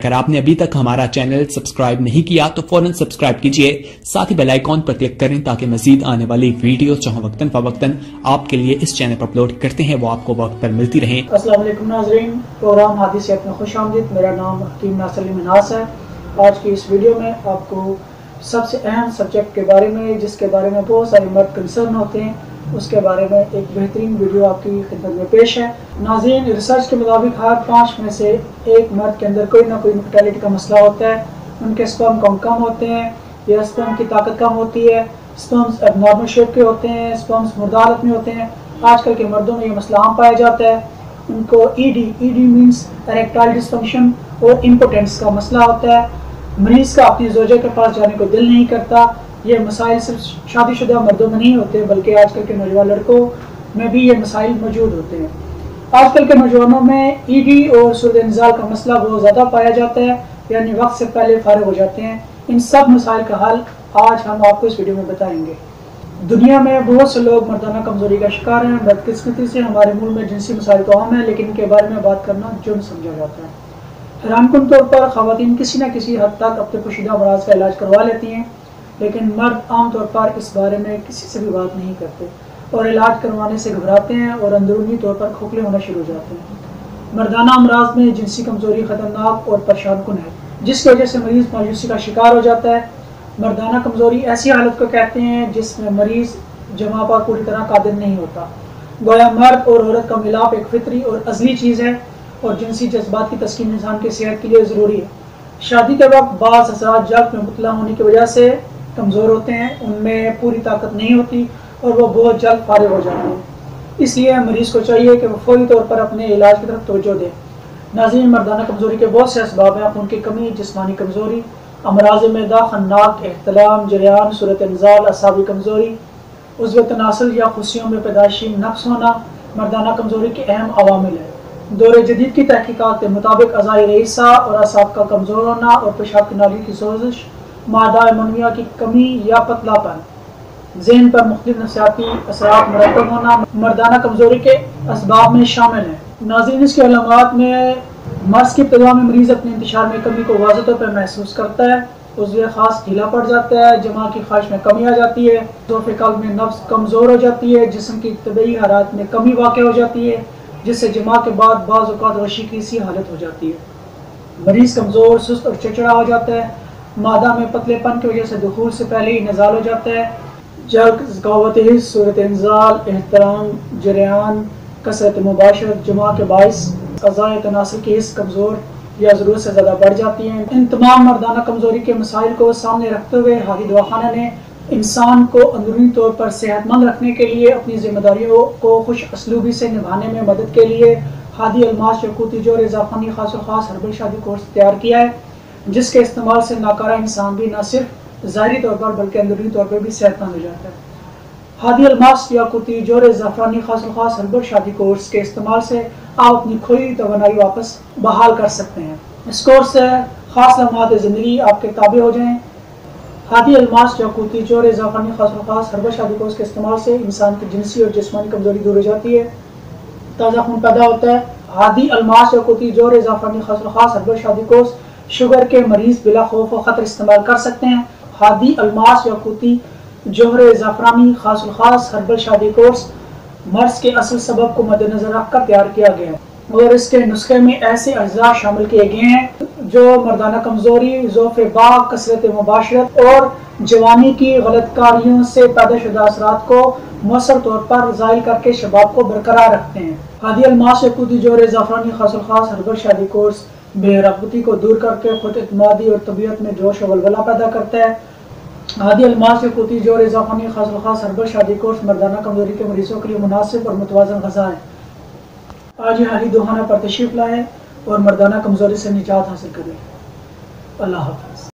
अगर आपने अभी तक हमारा चैनल सब्सक्राइब नहीं किया तो फौरन सब्सक्राइब कीजिए, साथ ही बेल आइकॉन पर क्लिक करें ताकि मजीद आने वाली वीडियो जहां वक्तन फवक्तन आपके लिए इस चैनल पर अपलोड करते हैं वो आपको वक्त पर मिलती रहे। अस्सलाम वालेकुम नाज़रीन, प्रोग्राम हादी सेहत में खुश आमदीद। मेरा नाम हकीम नासिर अली मिन्हास है। आज की इस वीडियो में आपको सबसे अहम सब्जेक्ट के बारे में, जिसके बारे में बहुत सारे मर्द कंसर्न होते हैं, उसके बारे में एक बेहतरीन वीडियो आपकी खिदमत में पेश है। नाज़रीन, रिसर्च के मुताबिक हर 5 में से एक मर्द के अंदर कोई ना कोई इनफर्टिलिटी का मसला होता है। उनके स्पर्म काउंट कम होते हैं या स्पर्म की ताकत कम होती है, स्पर्म्स एबनॉर्मल शेप के होते हैं, स्पर्म्स मुर्दा हालत में होते हैं। आजकल के मर्दों में ये मसला आम पाया जाता है। उनको ईडी मीन्स इरेक्टाइल डिसफंक्शन और इम्पोटेंस का मसला होता है। मरीज का अपनी ज़ौजा के पास जाने को दिल नहीं करता। ये मसाइल सिर्फ शादीशुदा मर्दों में नहीं होते बल्कि आजकल के नौजवान लड़कों में भी ये मसाइल मौजूद होते हैं। आजकल के नौजवानों में ईडी और सूरत-ए-निज़ाल का मसला बहुत ज़्यादा पाया जाता है, यानी वक्त से पहले फारिग हो जाते हैं। इन सब मसाइल का हल आज हम आपको इस वीडियो में बताएंगे। दुनिया में बहुत से लोग मर्दाना कमजोरी का शिकार हैं। बदकिस्मती से हमारे मुल्क में जिनसी मसाइल तो आम है, लेकिन इनके बारे में बात करना जुर्म समझा जाता है। हैरानकुन तौर पर ख़वातीन किसी न किसी हद तक अपने पोशीदा अमराज का इलाज करवा लेती हैं, लेकिन मर्द आमतौर पर इस बारे में किसी से भी बात नहीं करते और इलाज करवाने से घबराते हैं और अंदरूनी तौर पर खोखले होना शुरू हो जाते हैं। मर्दाना अमराज में जिनसी कमजोरी ख़तरनाक और परेशानकुन है, जिसकी वजह से मरीज़ मायूसी का शिकार हो जाता है। मर्दाना कमजोरी ऐसी हालत को कहते हैं जिसमें मरीज़ जमा पर पूरी तरह कादिर नहीं होता। गोया मर्द और औरत का मिलाप एक फितरी और अज़ली चीज़ है और जिनसी जज्बात की तस्कीन इंसान की सेहत के लिए ज़रूरी है। शादी के वक्त बाज़ हज़रात जल्द में मुबतला होने की वजह से कमज़ोर होते हैं, उनमें पूरी ताकत नहीं होती और वो बहुत जल्द फारिग हो जाते हैं। इसलिए मरीज़ को चाहिए कि वो फौरी तौर पर अपने इलाज की तरफ तवज्जो दें। नाज़रीन, मर्दाना कमज़ोरी के बहुत से असबाब हैं। खून की कमी, जिस्मानी कमज़ोरी, अमराज़ मैदा, खन्नाक, एहतलाम, जरियान, सूरत-ए-निज़ाल, असाबी कमज़ोरी, उज़्व तनासुल या खुशियों में पैदाइशी नक्स होना मर्दाना कमज़ोरी के अहम अवामिल है। दौरे जदीद की तहकीकात के मुताबिक अज़ाए रईसा और असाब का कमज़ोर होना और पेशाब की नाली की सोजिश, मादा मनविया की कमी या पतलापन, ज़हन पर मुख्तलिफ नफसियाती असरात मरतब होना मर्दाना कमज़ोरी के असबाब में शामिल है। नाज़रीन, इसके अलामात में मर्ज़ की इब्तिदा में मरीज़ अपने इंतशार में कमी को वाज़ेह तौर पर महसूस करता है, उज़्व ख़ास ढीला पड़ जाता है, जमा की ख्वाहिश में कमी आ जाती है, ज़ोफ़े क़ल्ब में नब्ज़ कमज़ोर हो जाती है, जिस्म की तबीई हरारत में कमी वाक़ हो जाती है, जिससे जमा के बाद बाज़ औक़ात वशी की सी हालत हो जाती है। मरीज़ कमज़ोर, सुस्त और चिड़चिड़ा हो जाता है। मादा में पतलेपन की वजह से दुखूल से पहले ही नज़ाल हो जाता है। जल्द, ज़कावत हिस्स, सूरत-ए-निज़ाल, एहतराम, जरियान, कसरत मुबाशरत, जमा के बाइस अज़ाए तनासुल की हिस्स कमज़ोर या ज़रूरत से ज़्यादा बढ़ जाती हैं। इन तमाम मर्दाना कमज़ोरी के मसाइल को सामने रखते हुए हादी दवाखाना ने इंसान को अंदरूनी तौर पर सेहतमंद रखने के लिए अपनी जिम्मेदारियों को खुश असलूबी से निभाने में मदद के लिए हादी अलमास यकूती जोर ज़ाफ़रानी ख़ास हर्बल शादी कोर्स तैयार किया है, जिसके इस्तेमाल से नाकारा इंसान भी न सिर्फ ज़ाहिरी तौर पर बल्कि अंदरूनी तौर पर भी सेहतमंद हो जाता है। हादी अलमास याकूती जोर ज़ाफ़रानी ख़ास हर्बल शादी कोर्स के इस्तेमाल से आप अपनी खोई तवानाई वापस बहाल कर सकते हैं। इस कोर्स से ख़ास लम्हात ज़िंदगी आपके ताबे हो जाएँ। हादी अलमास याकूती जोर ज़ाफ़रानी ख़ास हर्बल शादी कोर्स के इस्तेमाल से इंसान की जिनसी और जिस्मानी कमज़ोरी दूर हो जाती है, ताज़ा खून पैदा होता है। हादी अलमास याकूती जोर ज़ाफ़रानी ख़ास हर्बल शादी कोर्स शुगर के मरीज़ बिला खौफ व ख़तर इस्तेमाल कर सकते हैं। हादी अलमास याकूती जोहर ज़ाफ़रानी ख़ास हर्बल शादी कोर्स मर्ज़ के असल सबब को मद्देनज़र रखकर तैयार किया गया है और इसके नुस्खे में ऐसे अज्जा शामिल किए गए हैं जो मर्दाना कमज़ोरी, ज़ौफ़े बाग, कसरत मुबाशरत और जवानी की गलतकारियों से पैदा शुदा असरात को मौसर तौर पर ज़ाइल करके शबाब को बरकरार रखते हैं। हादी अलमास याकूती जोहर ज़ाफ़रानी ख़ास हर्बल शादी कोर्स बेरग़बती को दूर करके खुद एतमादी और तबीयत में जोश और वलवला पैदा करता है। हादी अलमास याकूती जोहर ज़ाफ़रानी ख़ास हर्बल शादी कोर्स मर्दाना कमज़ोरी के मरीज़ों के लिए मुनासिब और मुतवाज़न ग़िज़ा है। आज हादी दोहाना पर तशरीफ़ लाएँ और मर्दाना कमज़ोरी से निजात हासिल करें। अल्लाह हाफ़िज़।